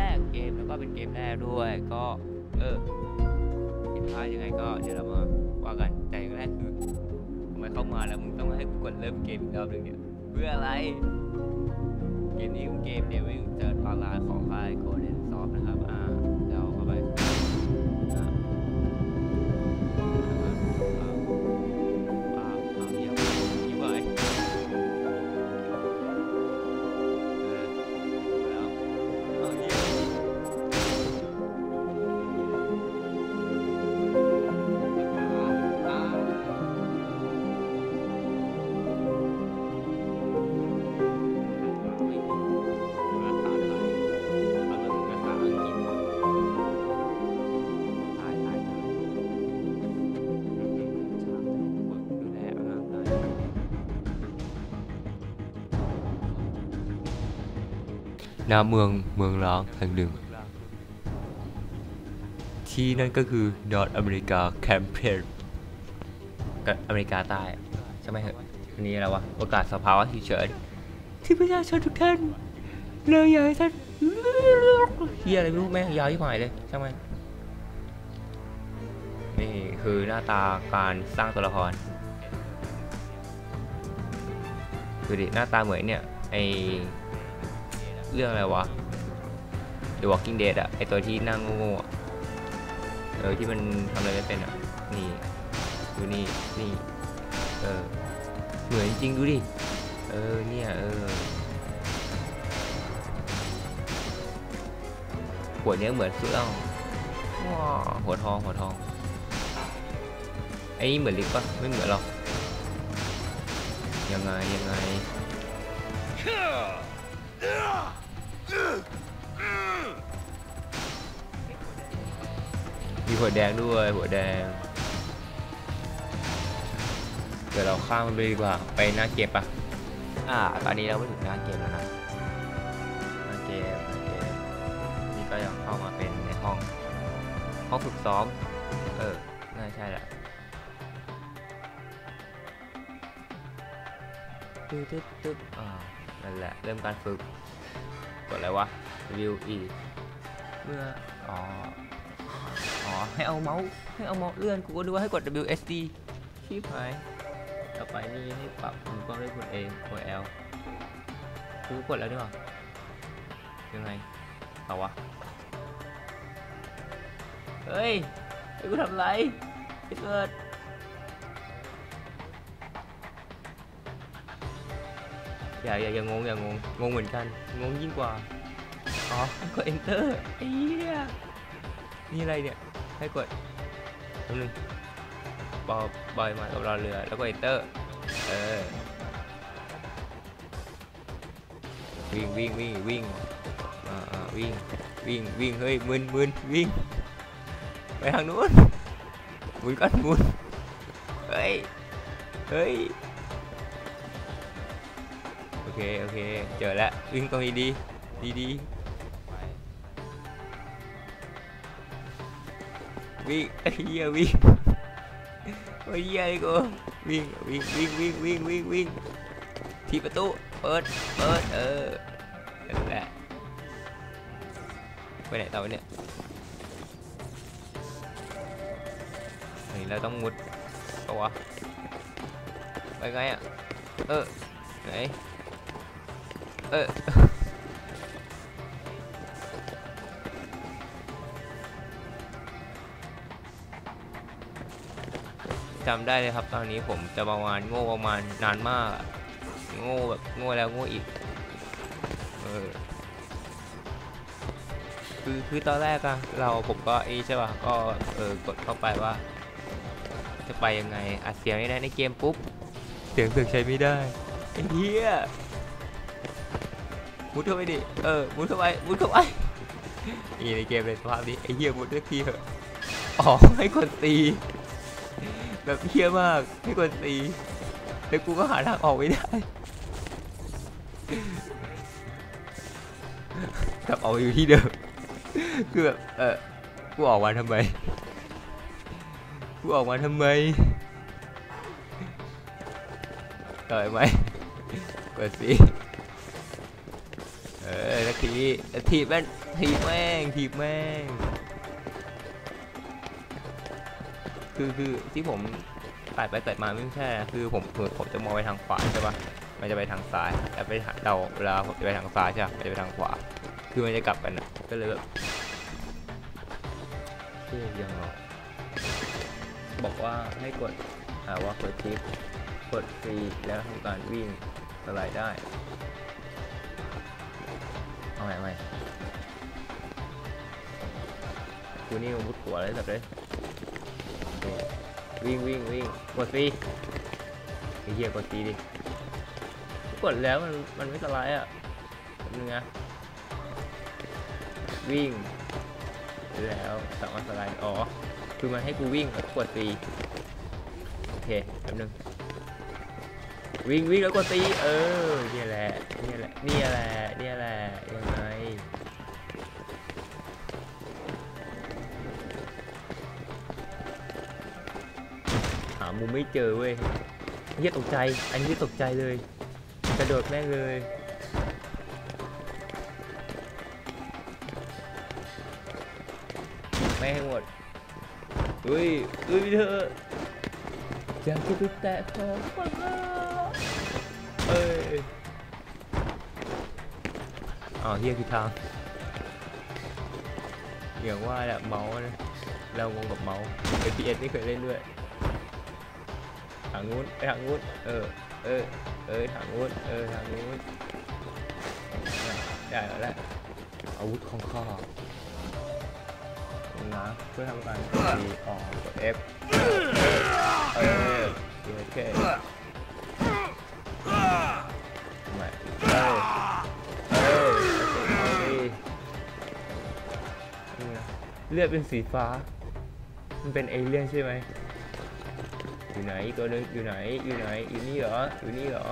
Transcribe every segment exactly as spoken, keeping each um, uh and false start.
กเกมแล้วก็เป็นเกมแรกด้วยก็เออผิดพลาดยังไงก็เดี๋ยวเรามาว่ากันแต่อย่างแรกคือทำไมเข้ามาแล้วมึงต้องให้กูกดเริ่มเกมอีกรอบนึงเนี่ยเพื่ออะไรเกมนี้เป็นเกมเดวิลเจิดออนไลน์ของค่ายโคเดนซอฟนะครับอ่าเดี๋ยวเข้าไปณเมืองเมืองร้างแห่งหนึ่งที่นั่นก็คือนอร์ทอเมริกาแคมเปญกับอเมริกาใต้ใช่ไหมเหรออันนี้อะไรวะโอกาสสภาวะฉุกเฉินที่ประชาชนทุกท่านเลยอยากให้ท่านเฮียอะไรไม่รู้แม่ยาวที่หายเลยใช่ไหมนี่คือหน้าตาการสร้างตัวละครดูดิหน้าตาเหมือนเนี่ยไอเรื่องอะไรวะ The Walking Dead อะไอตัวที่นั่งโง่ๆเออที่มันทำอะไรไม่เป็นอะนี่ดูนี่นี่เออเหมือนจริงดูดิเออเนี่ยเออหัวเนี้ยเหมือนสุดแล้วว้าหัวทองหัวทองไอ้เหมือนลิฟต์ปะไม่เหมือนหรอกยังไงยังไงมีหัวแดงด้วยหัวแดงเดี๋ยวเราข้ามมันไปดีกว่าไปหน้าเกมปะอ่าตอนนี้เราไปถึงหน้าเกมแล้วนะหน้าเกมหน้าเกมนี่ก็ยังเข้ามาเป็นในห้องห้องฝึกซ้อมเออน่าใช่แหละตึ๊ดตึ๊ดตึ๊ดอ่านั่นแหละเริ่มการฝึกกดอะไรวะ วิว อีเมื่ออ๋ออ๋อให้เอาเมาส์ให้เอาเมาส์เลื่อนกูก็ดูว่าให้กด ดับเบิลยู เอส ดี ชิบหายต่อไปนี่ให้ปรับมุมกล้องด้วยกด A กด L กูกดแล้วด้วยยังไงเอาวะเฮ้ยไอ้กูทำไรไอ้เกิดอย่าอย่าอย่างงอย่างงงงเหมือนกันงงยิ่งกว่าอ๋อกด enter ไอ้เหี้ยนี่อะไรเนี่ยให้กดตัวนึงบอลบอยมากับรอเรือแล้วก็ enter เออวิ่งวิ่งวิ่งวิ่งอ่าวิ่งวิ่งวิ่งเฮ้ยมึนมึนวิ่งไปทางนู้นหมุนกันหมุนเฮ้ยเฮ้ยโอเคโอเคเจอแล้ววิ่งตรงนี้ดีดีดีวิ่งไอ้เหี้ยวิ่งไอ้เหี้ยไอ้กูวิ่งวิ่งวิ่งวิ่งวิ่งวิ่งวิ่งที่ประตูเปิดเปิดเออนั่นแหละไปไหนต่อเนี่ยเฮ้ยเราต้องมุดตัวไปไงอ่ะเออไหนเออจำได้เลยครับตอนนี้ผมจะประมาณโง่ประมาณนานมากโง่แบบโง่แล้วโง่อีกเออคือคือตอนแรกอะเราผมก็ไอ้ใช่ป่ะก็เออกดเข้าไปว่าจะไปยังไงอัดเสียงไม่ได้ในเกมปุ๊บเสียงเสือกใช้ไม่ได้ไอ้เหี้ยมุดเข้าไปดิเออมุดเข้าไปมุดเข้าไปนี่ในเกมเลยสภาพนี้ไอ้เหี้ยมุดเลือกทีเถอะอ๋อให้คนตีแบบเหี้ยมากให้คนตีแล้วกูก็หาทางออกไม่ได้กลับออกอยู่ที่เดิมคือแบบเออกูออกมาทำไมกูออกมาทำไมต่อยไหมกดสิเอออแล้วทีทีบแม่งทีบแม่งทีบแม่งคือคือที่ผมตัดไปตัดมาไม่ใช่คือผมผมจะมองไปทางขวาใช่ปะมันจะไปทางซ้ายแต่ไปเราเวลาผมจะไปทางซ้ายใช่ปะมันจะไปทางขวาคือมันจะกลับกันนะก็เลยแบบเที่ยยังหรอบอกว่าให้กดหาว่ากดชิปกดฟรีแล้วทำการวิ่งสไลด์ได้เอาใหม่ใหม่กูนี่มุดหัวเลยสับเลยวิ่งวิ่งวิ่งกดฟรีไอ้เหี้ยกดฟรีดิกดแล้วมันมันไม่สไลด์อ่ะนึงนะวิ่งแล้วสามารถสไลด์อ๋อคือมันให้กูวิ่งแล้วกดฟรีโอเคแป๊บนึงวิ่งวิ่งแล้วกดตีเออนี่แหละนี่แหละนี่แหละนี่แหละยังไงหามุมไม่เจอเว้ยเหี้ยตกใจอันนี้ตกใจเลยกระโดดแม่งเลยไม่ให้หมดอุ้ยอุ้ยเธออยากจะไปแตะของคนละเอ้ยอ๋อเฮียผิดทางอย่างว่าแหละเมาส์นะเรางงกับเมาส์ เอ พี เอส นี่เคยเล่นด้วยทางนู้นไปทางนู้นเออเออเออทางนู้นเออทางนู้นได้แล้วแหละอาวุธของข้านะเพื่อทำการกด D ออกกด F เออโอเคไม่เออเออเอาดิเลือดเป็นสีฟ้ามันเป็นเอเลี่ยนใช่ไหมอยู่ไหนตัวนึงอยู่ไหนอยู่ไหนอยู่นี่เหรออยู่นี่เหรอ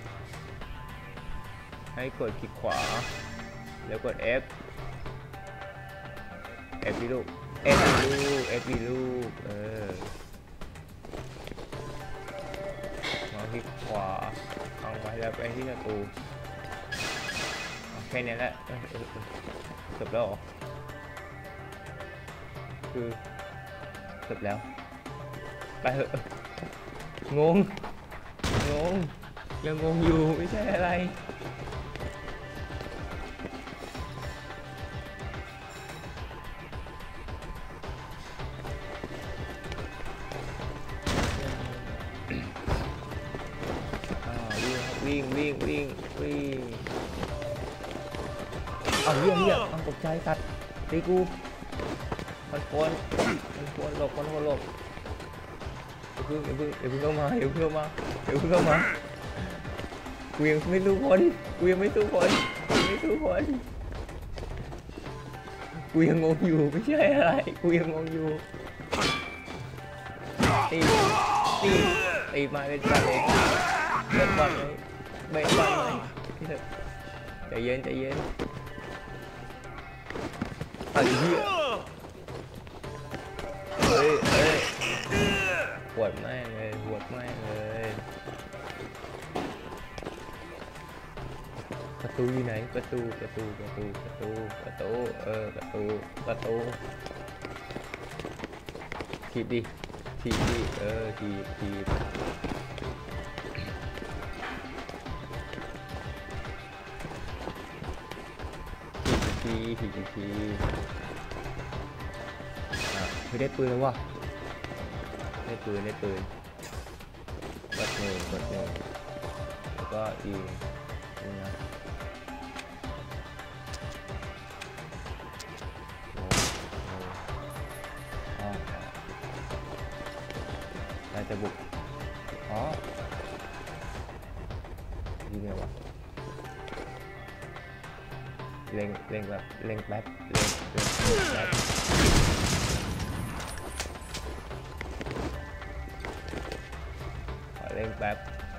ให้กดคลิกขวาแล้วกด F F ดีลูก F ดีลูก F ดีลูกเออมาคลิกขวาเอาไว้แล้วไปที่ประตูแค่นี้แหละจบแล้วคือจบแล้วไปเถอะงงงงยังงงอยู่ไม่ใช่อะไรวิ่งวิ่งวิ่งวิ่งเอาเหี้ยเหี้ยต้องตกใจตัดตีกูมันควรมันควรหลบมันควรหลบอย่าเพิ่งอย่าเพิ่งอย่าเพิ่งเข้ามาอย่าเพิ่งเข้ามาอย่าเพิ่งเข้ามากูยังไม่สู้คนกูยังไม่สู้คนกูไม่สู้คนกูยังงงอยู่ไม่ใช่อะไรกูยังงงอยู่ตีตีตีมาเป็นจัดเลยเล่นบอลเลยเบะบอลเลยใจเย็นใจเย็นไอ้เหี้ยเฮ้ยเฮ้ยปวดแม่งเลยปวดแม่งเลยประตูอยู่ไหนประตูประตูประตูประตูประตูเออประตูประตูทีดิทีดิเออทีทีทีทีทีทีอ่ะไม่ได้ปืนแล้ววะได้ปืนได้ปืนกดหนึ่งกดหนึ่งแล้วก็อีนี่นะเราจะบุกอ๋อยิงไงวะเล็งเล็งแบบเล็งแป๊บเล็งเล็งแป๊บขอเล็งแป๊บ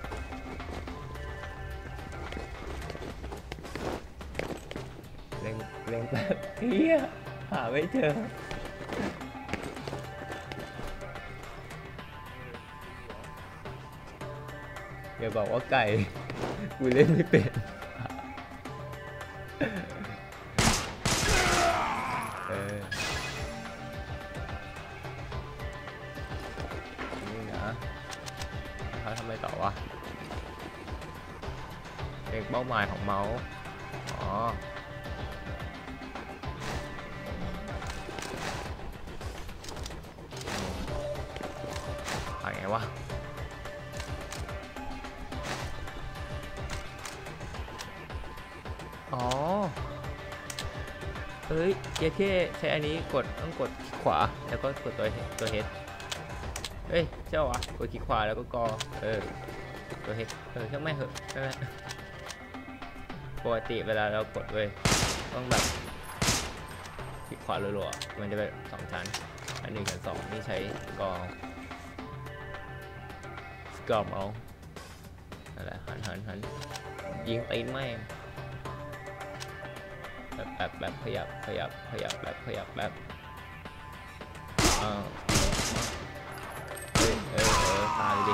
เล็งเล็งแป๊บเฮียหาไม่เจออย่าบอกว่าไก่กูเล่นไม่เป็นเออนี่นะเขาทำอะไรต่อวะเล็งเป้าหมายของเมาส์อ๋ออะไรไงวะอ๋อเอ้ยเยเท่ใช้อันนี้กดต้องกดคลิกขวาแล้วก็กดตัวตัวเฮดเฮ้ยเจ้าอะกดคลิกขวาแล้วก็กอเออตัวเฮดเออช่างไม่เหอะใช่ไหมปกติเวลาเรากดเว้ยต้องแบบคลิกขวารัวๆมันจะเป็นสองชั้นอันหนึ่งกับสองนี่ใช้กอสกอร์เอาอะไรหันหันหันยิงตีนแม่งแบบแบบแบบขยับขยับขยับแบบขยับแบบอ่าเออเออเออตายดิ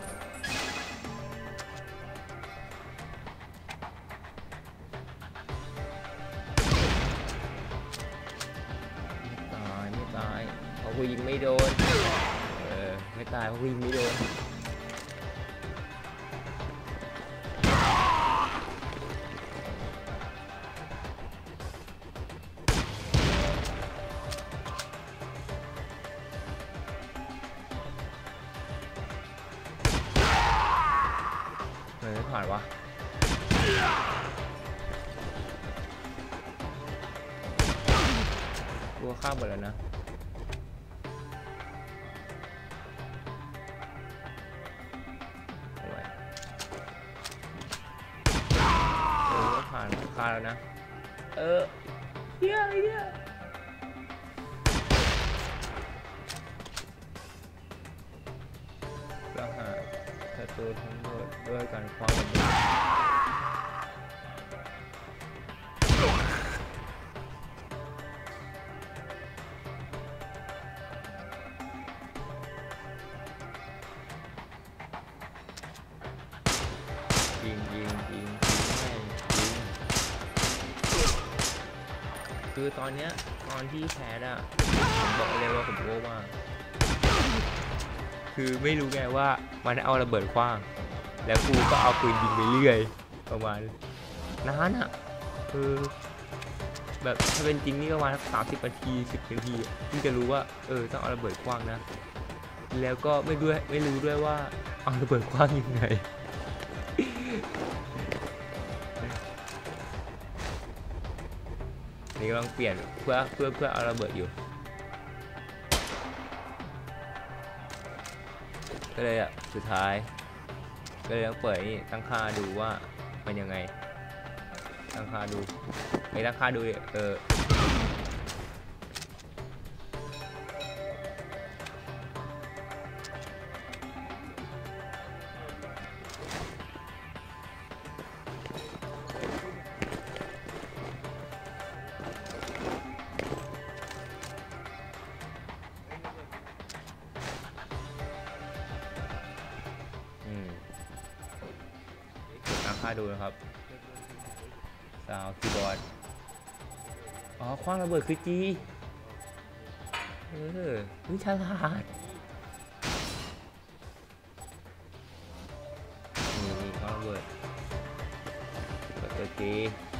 ไม่ตายไม่ตายเพราะกูยิงไม่โดนเออไม่ตายเพราะกูยิงไม่โดนไม่ผ่านวะตัวข้ามหมดแล้วนะโอ้ยเออผ่านคาแล้วนะเออเฮียอะไรเนี่ยแล้วหาศัตรูทั้งหมดด้วยการคว้างระเบิดยิงยิงยิงแม่งยิงคือตอนเนี้ยตอนที่แพ้อะผมบอกเลยว่าผมโง่มากคือไม่รู้ไงว่ามันเอาระเบิดขว้างแล้วกูก็เอาปืนยิงไปเรื่อยประมาณนั้นอ่ะคือแบบถ้าเป็นจริงนี่ประมาณสามสิบนาทีสิบนาทีที่จะรู้ว่าเออต้องเอาระเบิดขว้างนะแล้วก็ไม่ด้วยไม่รู้ด้วยว่าเอาระเบิดขว้างยังไงนี่กำลังเปลี่ยนเพื่อเพื่อเพื่อเอาระเบิดอยู่ก็เลยอ่ะสุดท้ายก็เลยต้องเปิดนี่ตั้งค่าดูว่ามันยังไงตั้งค่าดูไม่ตั้งค่าดูเออค่าดูนะครับซาวคีย์บอร์ดอ๋อคว้างระเบิดคือจีเออวิชาลาดนี่นี่คว้างระเบิดเปิดตัวจี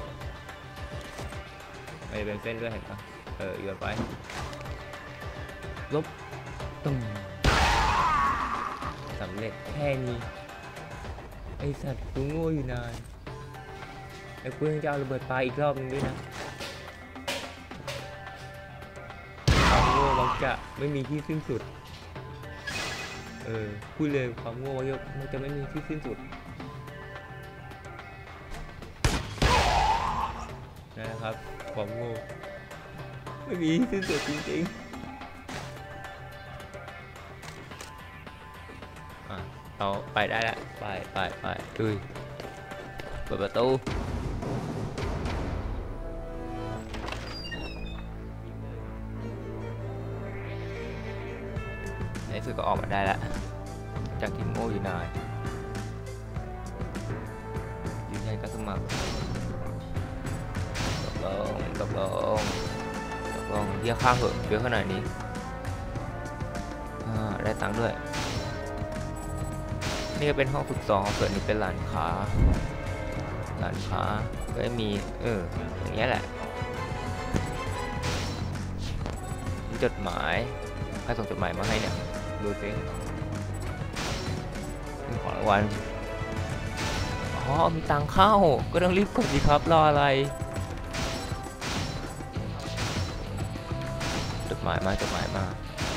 ไม่เป็นเส้นด้วยเห็นปะเออโยนไปลบตุ้มสำเร็จแค่นี้ไอสัตว์กูโง่อยู่นานแล้วกูยังจะเอาระเบิดปลาอีกรอบนึงด้วยนะความโง่มักจะไม่มีที่สิ้นสุดเออพูดเลยความโง่มันจะไม่มีที่สิ้นสุดนะครับความโง่ไม่มีที่สิ้นสุดจริงๆเราไปได้แล้วไปไปไปดุยเปิดประตูในสุดก็ออกมาได้แล้วจากทีมโง่อยู่นานยืนยันการสมัครตกลงตกลงตกลองเที่ยวข้างเหอะเยอะขนาดนี้ได้ตังค์ด้วยนี่ก็เป็นห้องฝึกสอนเปิดนี่เป็นร้านค้าร้านค้าก็มีเอออย่างเงี้ยแหละมีจดหมายใครส่งจดหมายมาให้เนี่ยดูสิมีของรางวัลอ๋อมีตังค์เข้าก็ต้องรีบกดสิครับรออะไรจดหมายมาจดหมายมา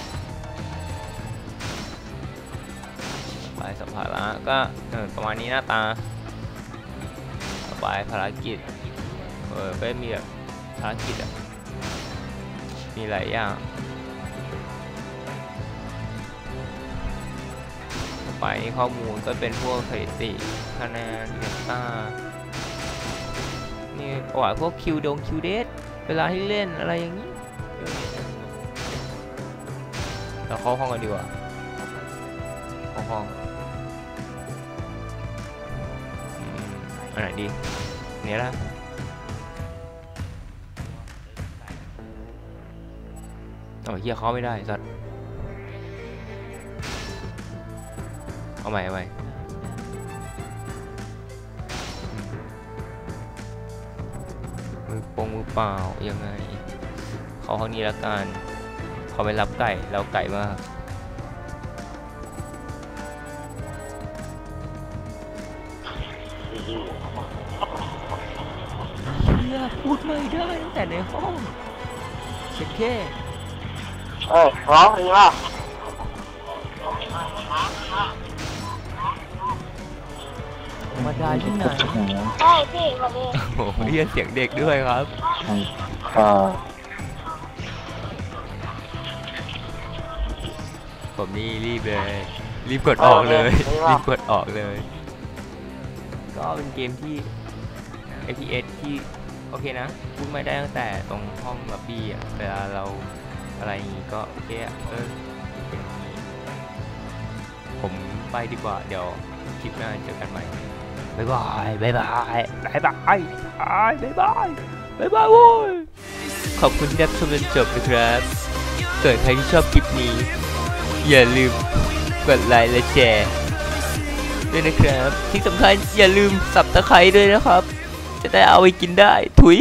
ไปสัมภาระก็ประมาณนี้หน้าตาต่อไปภารกิจเออก็มีแบบภารกิจอะมีหลายอย่างต่อไปข้อมูลก็เป็นพวกสถิติคะแนนเดต้านี่ประวัติพวกคิวดงคิวเดทเวลาที่เล่นอะไรอย่างนี้เราเข้าห้องกันดีกว่าเข้าห้องอันไหนดีเนี่ยละเอาเฮียเข้าไม่ได้สัตว์เอาใหม่เอาใหม่มือปงมือเปล่ายังไงเข้าห้องนี้ละกันเขาไปรับไก่เราไก่มากเฮียพูดไม่ได้ตั้งแต่ในห้องเช็คแค่เอ้ยร้องดีมากธรรมดาที่ไหนใช่พี่วันนี้โอ้โหเรียนเสียงเด็กด้วยครับผมนี่รีบเลยรีบกดออกเลยรีบกดออกเลยก็เป็นเกมที่ เอ พี เอส ที่โอเคนะพูดไม่ได้ตั้งแต่ตรงห้องล็อบบี้อ่ะเวลาเราอะไรอย่างงี้ก็โอเคอ่ะเออเป็นอย่างนี้ผมไปดีกว่าเดี๋ยวคลิปหน้าเจอกันใหม่บ๊ายบายบ๊ายบายบ๊ายบายบ๊ายบายบ๊ายบายโว้ยขอบคุณที่รับชมจนจบนะครับเกิดใครที่ชอบคลิปนี้อย่าลืมกดไลค์และแชร์ด้วยนะครับที่สำคัญอย่าลืมสับตะไคร้ด้วยนะครับจะได้เอาไปกินได้ถุย